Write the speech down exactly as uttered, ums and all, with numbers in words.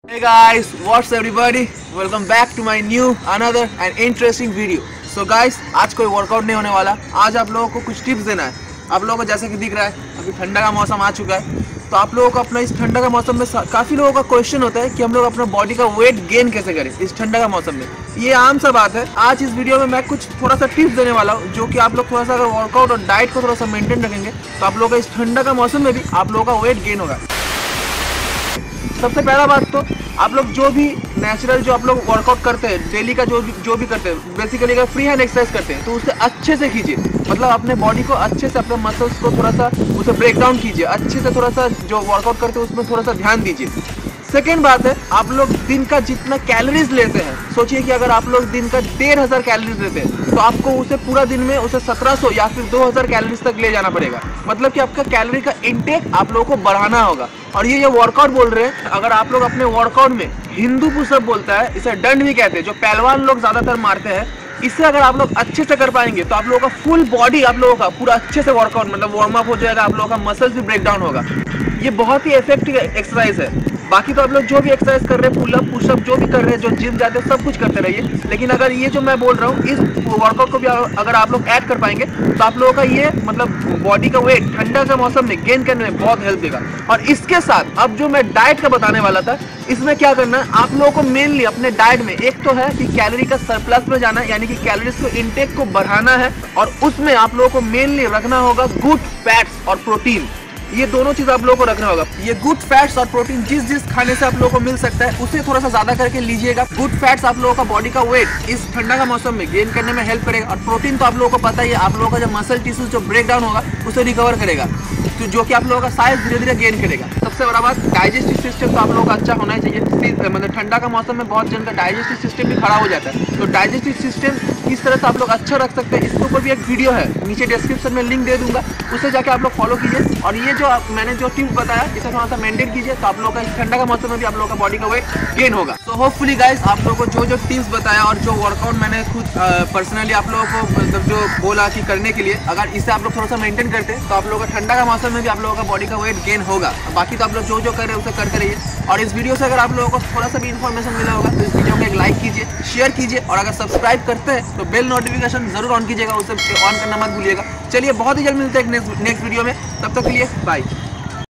Hey guys, what's everybody? Welcome back to my new another and interesting video. So guys, आज कोई workout नहीं होने वाला। आज आप लोगों को कुछ टिप्स देना है। आप लोगों को जैसे कि दिख रहा है अभी ठंडा का मौसम आ चुका है, तो आप लोगों को अपना इस ठंडा का मौसम में काफ़ी लोगों का क्वेश्चन होता है कि हम लोग अपना बॉडी का वेट गेन कैसे करें इस ठंडा का मौसम में। ये आम सा बात है। आज इस वीडियो में मैं कुछ थोड़ा सा टिप्स देने वाला हूँ, जो कि आप लोग थोड़ा सा अगर वर्कआउट और डाइट को थोड़ा सा मेंटेन रखेंगे तो आप लोगों का इस ठंडा का मौसम में भी आप लोगों का वेट गेन होगा। सबसे पहला बात तो आप लोग जो भी नेचुरल जो आप लोग वर्कआउट करते हैं डेली का जो भी जो भी करते हैं, बेसिकली अगर फ्री हैंड एक्सरसाइज करते हैं तो उसे अच्छे से कीजिए। मतलब अपने बॉडी को अच्छे से, अपने मसल्स को थोड़ा सा उसे ब्रेक डाउन कीजिए अच्छे से। थोड़ा सा जो वर्कआउट करते हैं उसमें थोड़ा सा ध्यान दीजिए। सेकेंड बात है, आप लोग दिन का जितना कैलोरीज लेते हैं, सोचिए कि अगर आप लोग दिन का डेढ़ हज़ार कैलोरीज लेते हैं तो आपको उसे पूरा दिन में उसे सत्रह सौ या फिर दो हज़ार कैलोरीज तक ले जाना पड़ेगा। मतलब कि आपका कैलोरी का इनटेक आप लोगों को बढ़ाना होगा। और ये जो वर्कआउट बोल रहे हैं, अगर आप लोग अपने वर्कआउट में हिंदू पुशअप बोलता है, इसे दंड भी कहते हैं, जो पहलवान लोग ज्यादातर मारते हैं, इससे अगर आप लोग अच्छे से कर पाएंगे तो आप लोगों का फुल बॉडी, आप लोगों का पूरा अच्छे से वर्कआउट मतलब वार्म अप हो जाएगा। आप लोगों का मसल्स भी ब्रेक डाउन होगा। ये बहुत ही इफेक्टिव एक्सरसाइज है। बाकी तो आप लोग जो भी एक्सरसाइज कर रहे हैं, पुलअप पुशअप जो भी कर रहे हैं, जो जिम जाते हैं, सब कुछ करते रहिए। लेकिन अगर ये जो मैं बोल रहा हूँ इस वर्कआउट को भी अगर आप लोग ऐड कर पाएंगे तो आप लोगों का ये मतलब बॉडी का वेट ठंडा के मौसम में गेन करने में बहुत हेल्प देगा। और इसके साथ अब जो मैं डाइट का बताने वाला था, इसमें क्या करना है आप लोगों को मेनली अपने डाइट में, एक तो है कि कैलोरी का सरप्लस में जाना है, यानी कि कैलोरीज को इनटेक को बढ़ाना है। और उसमें आप लोगों को मेनली रखना होगा गुड फैट्स और प्रोटीन। ये दोनों चीज आप लोगों को रखना होगा। ये गुड फैट्स और प्रोटीन जिस जिस खाने से आप लोगों को मिल सकता है उसे थोड़ा सा ज्यादा करके लीजिएगा। गुड फैट्स आप लोगों का बॉडी का वेट इस ठंडा का मौसम में गेन करने में हेल्प करेगा। और प्रोटीन तो आप लोगों को पता ही है, आप लोगों का जो मसल टिश्यूज जो ब्रेक डाउन होगा उसे रिकवर करेगा, तो जो कि आप लोगों का साइज धीरे धीरे गेन करेगा। सबसे बड़ा बात, डाइजेस्टिव सिस्टम तो आप लोगों का अच्छा होना ही चाहिए। मतलब ठंडा का मौसम में बहुत जन का डाइजेस्टिव सिस्टम भी खराब हो जाता है, तो डाइजेस्टिव सिस्टम किस तरह से आप लोग अच्छा रख सकते हैं, इसके ऊपर भी एक वीडियो है, नीचे डिस्क्रिप्शन में लिंक दे दूंगा, उसे जाके आप लोग फॉलो कीजिए। और ये जो मैंने जो टिप्स बताया इसे थोड़ा सा मेंटेन कीजिए, तो आप लोगों का इस ठंडा का मौसम में भी आप लोगों का बॉडी का वेट गेन होगा। तो होपफुली गाइस, आप लोगों को जो जो टिप्स बताया और जो वर्कआउट मैंने खुद पर्सनली आप लोगों को मतलब जो बोला कि करने के लिए, अगर इसे आप लोग थोड़ा सा मेंटेन करते हैं तो आप लोगों का ठंडा का मौसम में भी आप लोगों का बॉडी का वेट गेन होगा। बाकी तो आप लोग जो जो कर रहे हैं उसे करते रहिए। और इस वीडियो से अगर आप लोगों को थोड़ा सा भी इन्फॉर्मेशन मिला होगा तो इस वीडियो को एक लाइक कीजिए, शेयर कीजिए, और अगर सब्सक्राइब करते हैं तो बेल नोटिफिकेशन जरूर ऑन कीजिएगा, उसे ऑन करना मत भूलिएगा। चलिए, बहुत ही जल्द मिलते हैं नेक्स्ट नेक्स्ट वीडियो में, तब तक के लिए बाय।